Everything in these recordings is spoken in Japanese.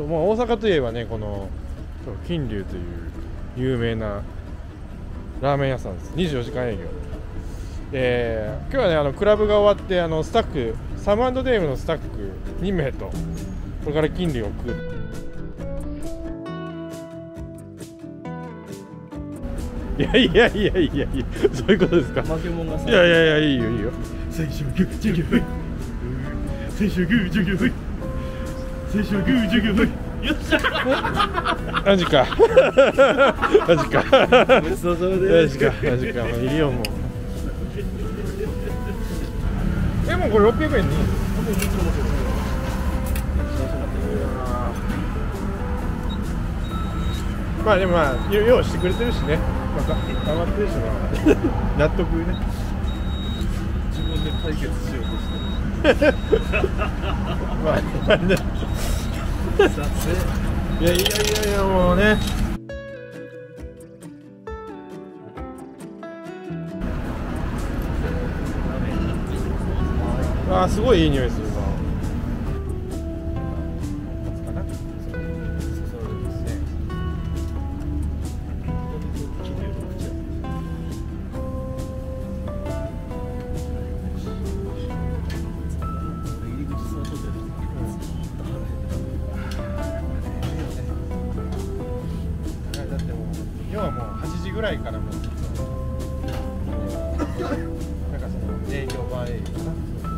もう大阪といえばね、この金龍という有名なラーメン屋さんです。24時間営業。今日はね、クラブが終わって、スタッフサム&デームのスタッフ2名とこれから金龍を食う。いやいやいやいやいや、そういうことですか。 負け物がさ、 いやいやいや、いいよいいよ。 最初グー授業ほい、最初グー授業ほい、最初グー授業ほい、よっしゃマジかマジかごちそうさまです。 マジかもういるよもう。もうこれ600円にまあでもまあ用意してくれてるしね、まあ、頑張ってるし、納得ね。 自分で解決しようとしてまあねいやいやいやいや、もうね。あー、すごいいい匂いするな。だってもう要はもう8時ぐらいからもうなんかその営業場営業かな。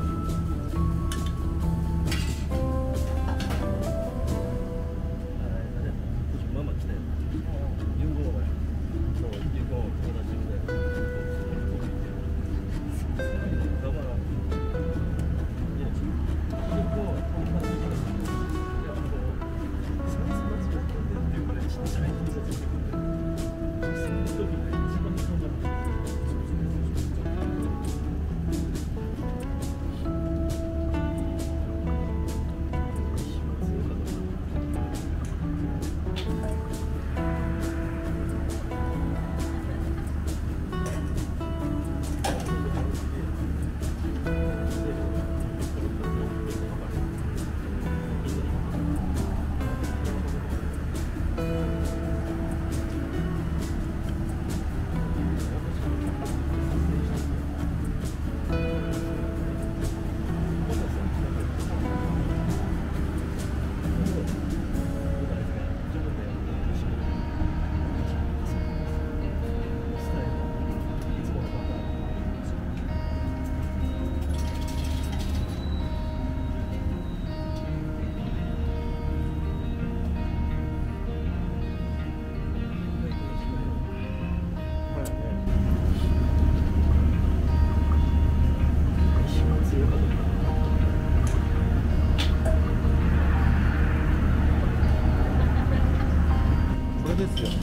ですよ。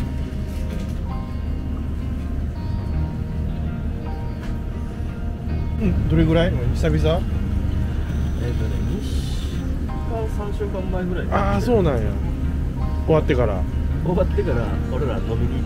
どれぐらい？久々？ 2週間、3週間前ぐらい。 ああ、そうなんや。終わってから。 終わってから俺ら飲みに行って、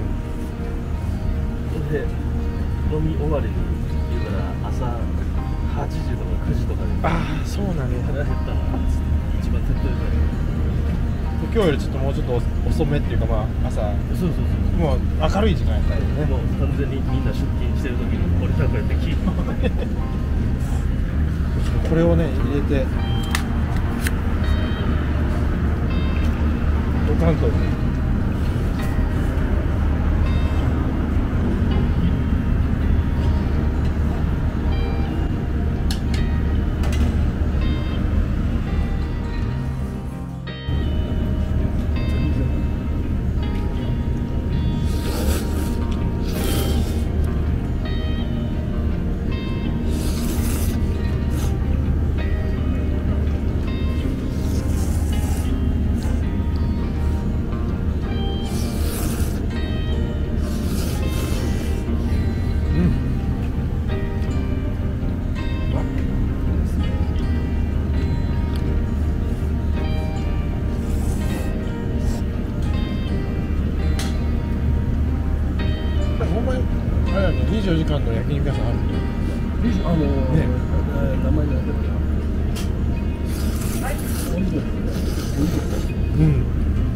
で飲み終わりに言うから朝8時とか9時とかで。 ああ、そうなんや。 腹減ったな一番手っ取り早い。 今日よりちょっともうちょっと遅めっていうか、まあ朝。 そうもう明るい時間やったよね。 もう完全にみんな出勤してる時に俺らこうやって聞いてこれをね入れてドカンと。24時間の焼肉屋さんある。 名前なんだけど。 うん。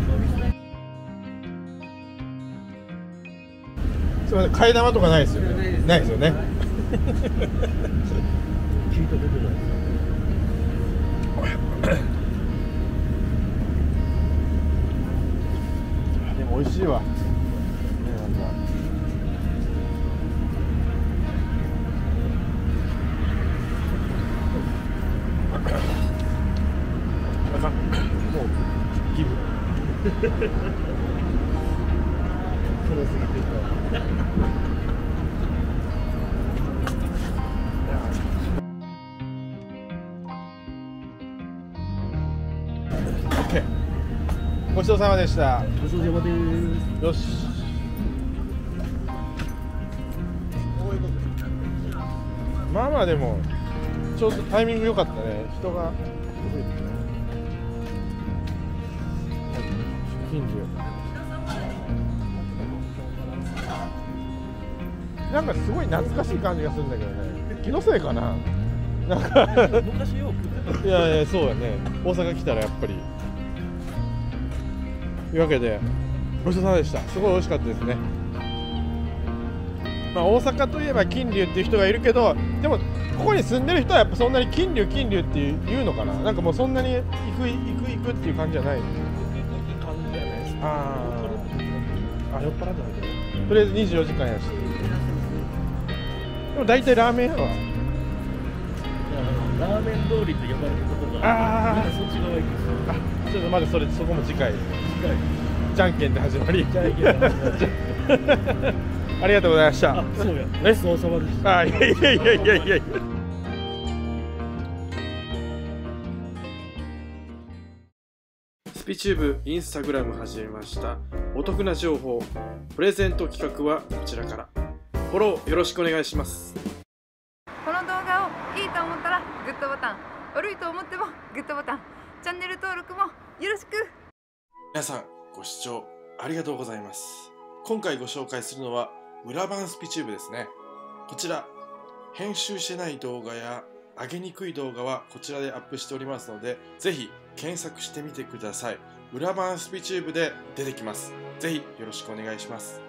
すみません、替え玉とかないですよね。ないですよね。 聞いたことない。 でも美味しいわ。ね、なんか。あかん。もうギブ。 辛すぎてた。 ごちそうさまでした。 ごちそうさまです。 よし。まあまあでもちょうどタイミング良かったね。人が増えてきた。近所。なんかすごい懐かしい感じがするんだけどね。気のせいかな。なんか昔よく。 いやいや、そうやね。大阪来たらやっぱり。というわけでごちそうさまでした。すごい美味しかったですね。まあ、大阪といえば金龍っていう人がいるけど、でもここに住んでる人はやっぱそんなに金龍金龍って言うのかな。なんかもうそんなに行くっていう感じじゃない。 感じじゃないですか。 あ、酔っ払ってないけど、とりあえず24時間やし。でも大体ラーメン屋はラーメン通りと呼ばれるところがみんなそっち側行くんですよ。 ちょっとまだそこも次回。 近い。 じゃんけんで始まり。 じゃんけんで始まり。 ありがとうございました。 あ、そうや。ごちそうさまでした。 いや。スピチューブインスタグラム始めました。お得な情報、プレゼント企画はこちらから。フォローよろしくお願いします。 この動画をいいと思ったらグッドボタン、悪いと思ってもグッドボタン、チャンネル登録もよろしく。 皆さんご視聴ありがとうございます。今回ご紹介するのは裏版スピチューブですね。こちら編集してない動画や上げにくい動画はこちらでアップしておりますので、ぜひ検索してみてください。裏版スピチューブで出てきます。ぜひよろしくお願いします。